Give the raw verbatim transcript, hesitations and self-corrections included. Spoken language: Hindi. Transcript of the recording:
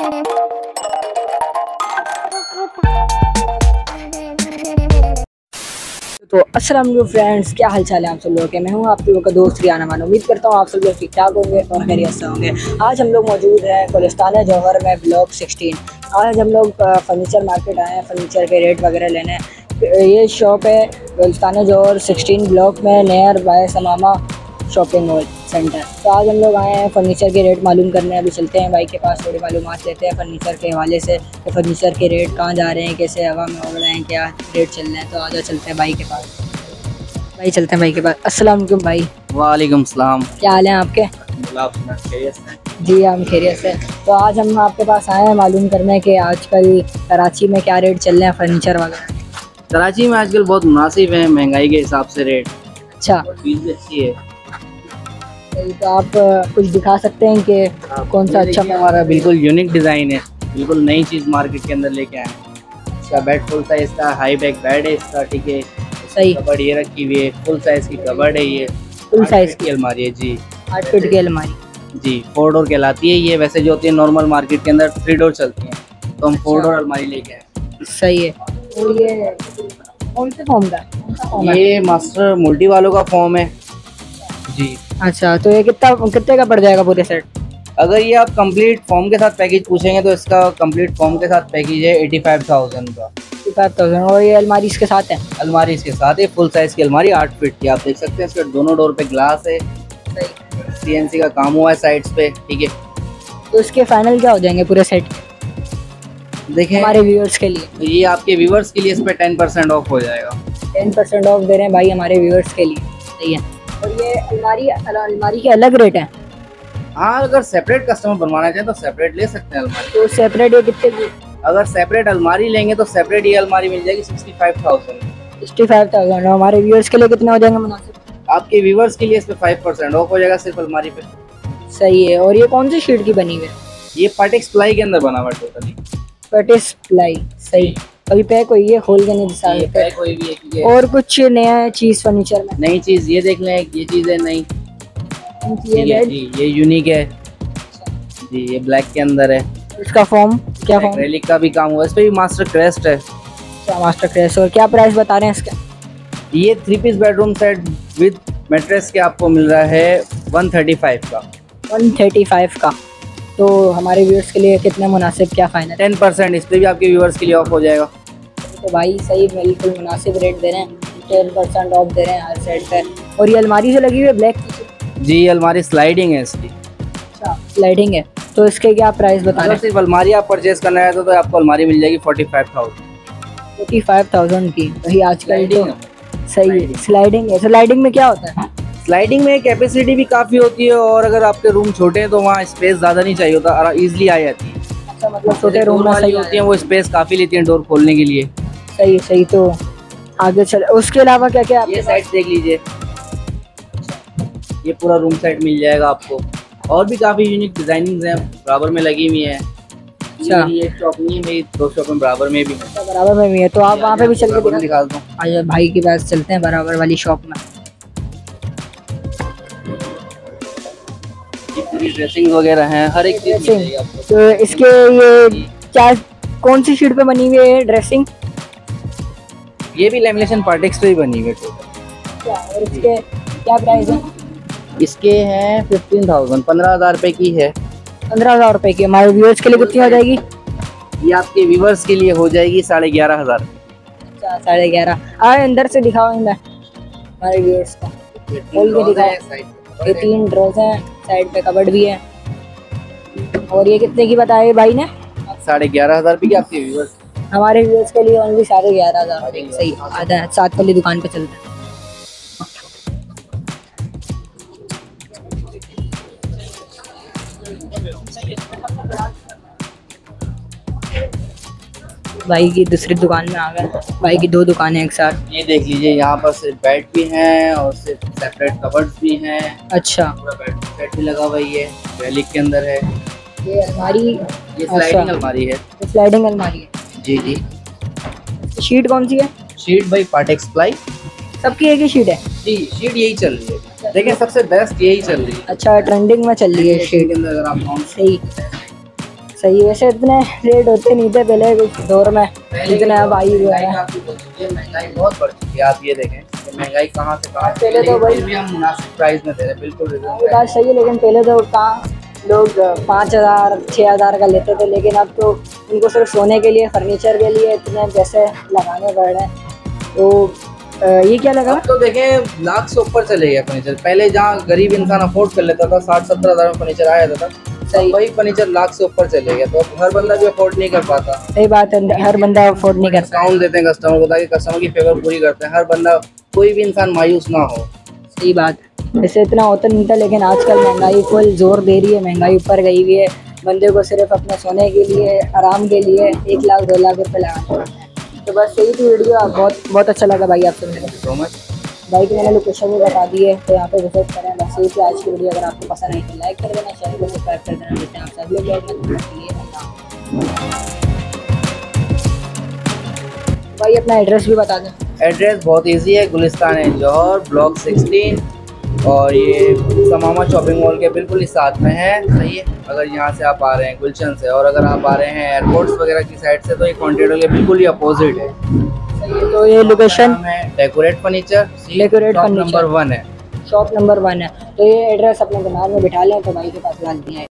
तो अस्सलाम वालेकुम फ्रेंड्स, क्या हाल चाल है आप सब लोगों के। मैं हूं आप लोगों का दोस्त रियाना मान। उम्मीद करता हूं आप सब लोग ठीक ठाक होंगे और खैरियत से होंगे। आज हम लोग मौजूद हैं गुलिस्तान जौहर में ब्लॉक सोलह। आज हम लोग फर्नीचर मार्केट आए हैं फर्नीचर के रेट वगैरह लेने। ये शॉप है गुलिस्तान जौहर सोलह ब्लॉक में, नियर बाय समामा शॉपिंग मॉल सेंटर। तो आज हम लोग आए हैं फर्नीचर के रेट मालूम करने। अभी चलते हैं भाई के पास, थोड़ी मालूमात लेते हैं फर्नीचर के हवाले से कि फर्नीचर के रेट कहाँ जा रहे हैं, कैसे हवा में उड़ रहे हैं, क्या रेट चल रहे हैं। तो आज चलते हैं भाई के पास। भाई चलते हैं भाई के पास। अस्सलाम वालेकुम भाई। वालेकुम सलाम। क्या हाल है आपके? जी हम खैरियत से। तो आज हम आपके पास आए हैं मालूम करने के आजकल कराची में क्या रेट चल रहे हैं फर्नीचर वगैरह। कराची में आजकल बहुत मुनासिब है महंगाई के हिसाब से रेट। अच्छा, फीस भी अच्छी है। तो आप कुछ दिखा सकते हैं कि कौन सा अच्छा? हमारा बिल्कुल यूनिक डिज़ाइन है, बिल्कुल नई चीज़ मार्केट के अंदर लेके आए हैं। इसका बेड फुल साइज का हाई बैक बेड है इसका, ठीक है। सही। कबर्ड ये रखी हुई है, फुल साइज की कबर्ड है। ये फुल साइज की अलमारी है जी, आठ फीट की अलमारी जी। फोर डोर कहलाती है ये। वैसे जो होती है नॉर्मल मार्केट के अंदर थ्री डोर चलती हैं, तो हम फोर डोर अलमारी लेके आए। सही है। और ये कौन से फॉर्म का? ये मास्टर मल्टी वालों का फॉर्म है जी। अच्छा, तो ये कितना कितने का पड़ जाएगा पूरे सेट? अगर ये आप कंप्लीट फॉर्म के साथ पैकेज पूछेंगे तो इसका कंप्लीट फॉर्म के साथ पैकेज है एटी फाइव थाउजेंड का। Eighty five thousand. और ये अलमारी इसके साथ है? अलमारी इसके साथ है, फुल साइज की अलमारी आठ फीट की। आप देख सकते हैं इसके दोनों डोर पे ग्लास है। सही। सीएनसी का काम हुआ है साइड्स पे, ठीक है। तो इसके फाइनल क्या हो जाएंगे पूरे सेट देखें हमारे व्यूअर्स के लिए? तो ये आपके व्यूअर्स के लिए इस पे टेन परसेंट ऑफ हो जाएगा। टेन परसेंट ऑफ दे रहे हैं भाई हमारे व्यूअर्स के लिए। सही है। और ये अलमारी अलमारी के अलग रेट है? हाँ, अगर सेपरेट कस्टमर बनवाना चाहे तो सेपरेट ले सकते हैं अलमारी। तो सेपरेट ये कितने की? अगर सेपरेट अलमारी लेंगे तो सेपरेट ये अलमारी मिल जाएगी sixty five thousand. Sixty five thousand. हमारे व्यूअर्स के लिए कितने हो जाएंगे मुनासिब? आपके व्यूअर्स के लिए इस पे फाइव परसेंट ऑफ हो जाएगा सिर्फ अलमारी पे। सही है। और ये कौन सी शीट की बनी हुई है? ये पार्टेक्स प्लाई के अंदर बना हुआ टोटली। Partex ply. सही। अभी पैक हुई है, खोल के नहीं दिखा रहे। कोई भी एक और कुछ नया चीज फर्नीचर में? नई चीज ये देख लें, ये चीज है नई। ये है जी, ये यूनिक है जी। ये ब्लैक के अंदर है। इसका फॉर्म क्या? फॉर्म एक्रेलिक का भी काम हुआ है। इस पे भी मास्टर क्रेस्ट है। क्या मास्टर क्रेस्ट? और क्या प्राइस बता रहे हैं इसका? ये three piece bedroom set with mattress के आपको मिल रहा है वन थर्टी फाइव का। वन थर्टी फाइव का। तो हमारे व्यूअर्स के लिए कितने मुनासिब, क्या फाइनल? टेन परसेंट इस पे भी आपके व्यूअर्स के लिए ऑफ हो जाएगा। तो भाई सही, बिल्कुल मुनासिब रेट दे रहे हैं। टेन परसेंट ऑफ दे रहे हैं हर सेट पे। और ये अलमारी से लगी हुई है ब्लैक की? जी, अलमारी स्लाइडिंग है इसकी। अच्छा, स्लाइडिंग है। तो इसके क्या प्राइस बता रहे हैं? सिर्फ अलमारी आप परचेज करना है तो, तो आपको अलमारी मिल जाएगी forty five thousand. Forty five thousand की। वही आजकल तो सही है। स्लाइडिंग है। स्लाइडिंग में क्या होता है? स्लाइडिंग में कैपेसिटी भी काफ़ी होती है, और अगर आपके रूम छोटे हैं तो वहाँ स्पेस ज़्यादा नहीं चाहिए होता, इजीली आ जाती है। अच्छा, मतलब छोटे रूम वाली होती हैं वो स्पेस काफ़ी लेती हैं डोर खोलने के लिए। सही सही। तो आगे चल, उसके अलावा क्या क्या? ये साइड देख लीजिए, ये पूरा रूम सेट मिल जाएगा आपको। और भी काफ़ी यूनिक डिजाइनिंग्स हैं, बराबर में लगी हुई हैं। अच्छा, ये शॉप नहीं है मेरी, दो शॉप में बराबर में भी है। बराबर में भी है। तो आप वहाँ पे भी चल के दिखा दो। आइए भाई के पास चलते हैं, बराबर वाली शॉप में। ड्रेसिंग वगैरह हैं, हर एक चीज मिल जाएगी आपको। तो इसके ये क्या कौन सी शीट पे बनी हुई है ड्रेसिंग? ये भी लेमिनेशन पार्टेक्स पे ही बनी हुई है टोटल। और इसके क्या प्राइस है? इसके हैं फिफ्टीन थाउजेंड, पंद्रह हजार रुपए की है। पंद्रह हजार रुपए की। हमारे व्यूअर्स के लिए कितनी हो जाएगी? ये आपके व्यूअर्स के लिए हो जाएगी साढ़े ग्यारह हजार। अच्छा, साढ़े ग्यारह। आए अंदर से दिखाओ मैं हमारे व्यूअर्स को, खोल के दिखाओ। ये तीन ड्रॉज हैं, साइड पे कबर्ड भी है। और ये कितने की बताए भाई ने? साढ़े ग्यारह हजार रुपये की आपके व्यूअर्स। हमारे व्यूअर्स के लिए ओनली साढ़े ग्यारह हजार। सही। आधा है, सात वाली दुकान पे चलते हैं। भाई की दूसरी दुकान में आ गए। भाई की दो दुकानें एक साथ। ये देख लीजिए, यहाँ पर सिर्फ बेड भी हैं और सिर्फ सेपरेट कबर्ड्स भी हैं। अच्छा, पूरा बेड सेट भी लगा हुआ है, रेलिक के अंदर है। ये अलमारी, ये स्लाइडिंग अलमारी है। स्लाइडिंग अलमारी है जी जी। शीट कौन सी है? शीट भाई पार्टेक्स प्लाई। सबकी एक ही शीट है? जी, शीट यही चल रही है। देखिए सबसे बेस्ट यही चल रही है। अच्छा, ट्रेंडिंग में चल रही है शीट के अंदर अगर आप सही सही है। वैसे इतने रेट होते नहीं थे पहले कुछ दौर में, जितने अब आई हुए हैं। महंगाई बहुत बढ़ चुकी है। आप ये देखें कि महंगाई कहाँ से कहाँ, पहले तो भाई भी हम मुनासिब प्राइस में दे रहे हैं, बिल्कुल ये बात सही है, लेकिन पहले तो कहाँ लोग पाँच हज़ार छः हज़ार का लेते थे, लेकिन अब तो उनको सिर्फ सोने के लिए, फर्नीचर के लिए इतने पैसे लगाने पड़ रहे हैं। तो ये क्या लगा? अब तो देखें लाख से ऊपर चले गया फर्नीचर। पहले जहाँ गरीब इंसान अफोर्ड कर लेता था, साठ सत्तर हज़ार में फर्नीचर आया जाता था, सही वही फर्नीचर लाख से ऊपर चले गया। तो अब हर बंदा भी अफोर्ड नहीं कर पाता। सही बात है, हर बंदा अफोर्ड नहीं कर पाता। डिस्काउंट देते हैं कस्टमर को ताकि कस्टमर की फेवर पूरी करते हैं। हर बंदा, कोई भी इंसान मायूस ना हो। सही बात। वैसे इतना होता नहीं था, लेकिन आजकल महंगाई फुल जोर दे रही है, महंगाई ऊपर गई हुई है। बंदे को सिर्फ अपने सोने के लिए, आराम के लिए एक लाख दो लाख रुपए लगाने पड़ते हैं। तो बस यही थी वीडियो। बहुत बहुत अच्छा लगा भाई आपसे मिलकर। सो मच भाई की मैंने लोकेशन भी बता दी है, तो यहाँ पे विजिट करें। बस यही थी आज की वीडियो। अगर आपको पसंद आई तो लाइक कर देना, चैनल को सब्सक्राइब कर देना। मिलते हैं आप सभी लोग भाई। अपना एड्रेस भी बता दें। एड्रेस बहुत इजी है, गुलिस्तान है जौहर, ब्लॉक सिक्सटीन, और ये समामा शॉपिंग मॉल के बिल्कुल ही साथ में है। सही है, अगर यहाँ से आप आ रहे हैं गुलशन से, और अगर आप आ रहे हैं एयरपोर्ट्स वगैरह की साइड से, तो ये कॉन्टिनेंटल के बिल्कुल ही अपोजिट है। सही है। तो ये लोकेशन है decorate furniture, decorate furniture number one है, शॉप नंबर वन है। तो ये एड्रेस अपने दिमाग में बिठा लें, तो भाई के पास डाल दिया है।